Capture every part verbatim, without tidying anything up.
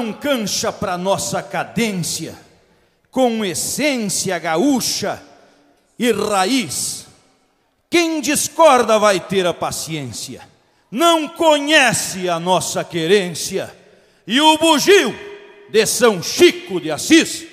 Abram cancha pra nossa cadência, com essência gaúcha e raiz. Quem discorda vai ter a paciência, não conhece a nossa querência. E o bugio de São Chico de Assis.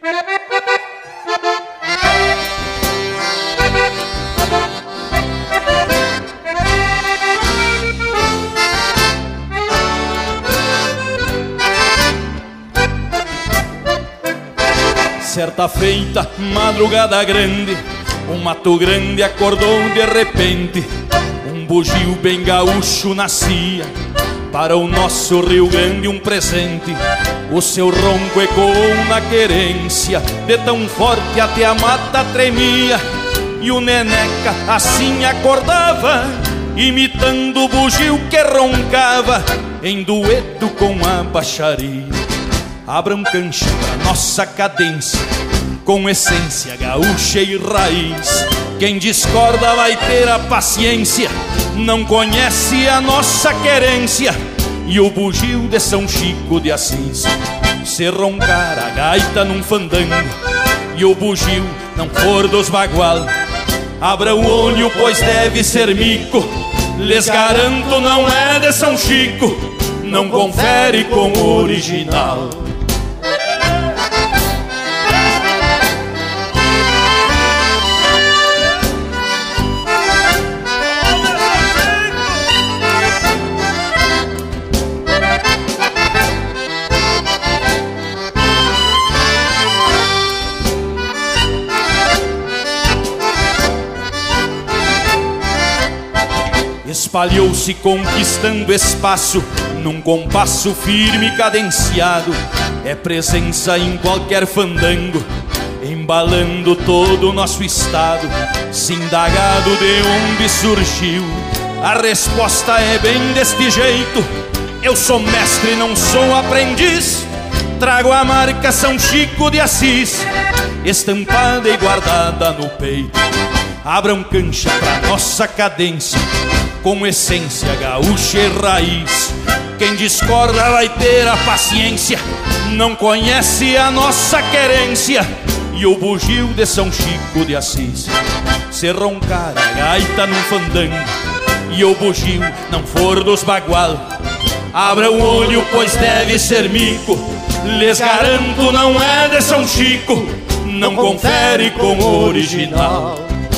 Certa feita, madrugada grande, um mato grande acordou de repente. Um bugio bem gaúcho nascia, para o nosso Rio Grande um presente. O seu ronco ecoou na querência, de tão forte até a mata tremia. E o neneca assim acordava, imitando o bugio que roncava, em dueto com a baixaria. Abram cancha pra nossa cadência, com essência gaúcha e raiz. Quem discorda vai ter a paciência, não conhece a nossa querência. E o bugio de São Chico de Assis, se roncar a gaita num fandango e o bugio não for dos bagual, abra o olho pois deve ser mico. Lhes garanto não é de São Chico, não confere com o original. Espalhou-se conquistando espaço, num compasso firme e cadenciado. É presença em qualquer fandango, embalando todo o nosso estado. Se indagado de onde surgiu, a resposta é bem deste jeito. Eu sou mestre, não sou aprendiz, trago a marca São Chico de Assis, estampada e guardada no peito. Abram cancha pra nossa cadência, com essência gaúcha e raiz. Quem discorda vai ter a paciência, não conhece a nossa querência. E o bugio de São Chico de Assis, se roncar a gaita num fandango e o bugio não for dos bagual, abra o olho pois deve ser mico. Lhes garanto não é de São Chico, não confere com o original.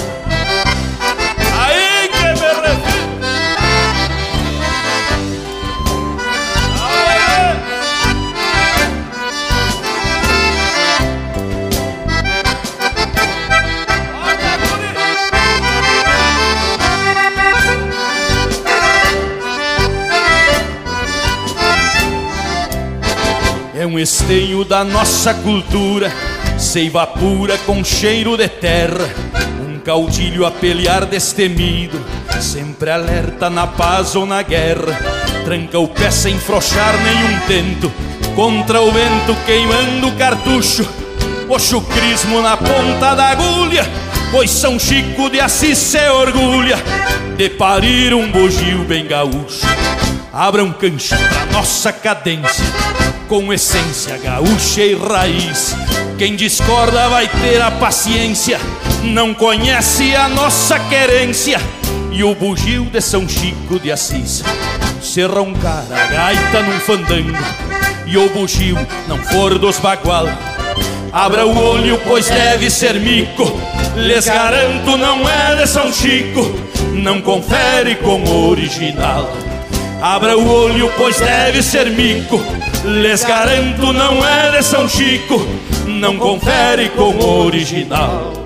É um esteio da nossa cultura, seiva pura com cheiro de terra. Um caudilho a pelear destemido, sempre alerta na paz ou na guerra. Tranca o pé sem frouxar nenhum tento, contra o vento queimando o cartucho. O chucrismo na ponta da agulha, pois São Chico de Assis se orgulha de parir um bugio bem gaúcho. Abram cancha pra nossa cadência, com essência gaúcha e raiz. Quem discorda vai ter a paciência, não conhece a nossa querência. E o bugio de São Chico de Assis, se roncar a gaita num fandango e o bugio não for dos bagual, abra o olho pois deve ser mico. Lhes garanto não é de São Chico, não confere com o original. Abra o olho pois deve ser mico. Lhes garanto não é de São Chico, não confere com o original.